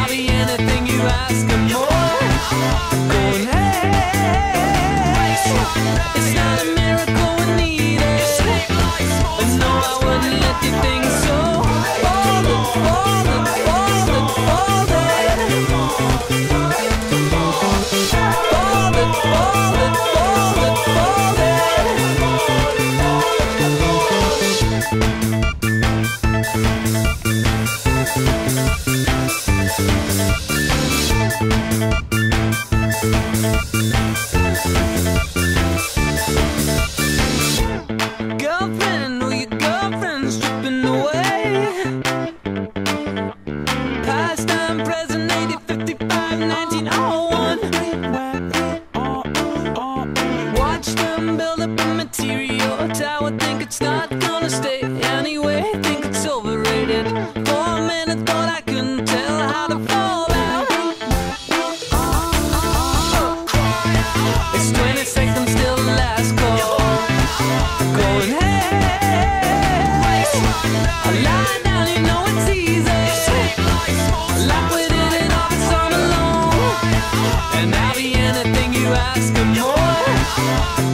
be anything you ask and more. Going, hey, it's not a miracle we need it. But no, I wouldn't let you think so. Falling, falling, falling, falling. Falling, falling, falling, girlfriend, oh, your girlfriend's stripping away. Past time, present, 80, 55, 1901. Watch them build up a material tower, think it's not gonna stay anyway, think it's overrated. For a minute thought I couldn't tell how to fall out. It's 20 seconds till the last call. Going, hey, lie down, you know it's easy. Like we did it all this summer long. And I'll be anything you ask and more.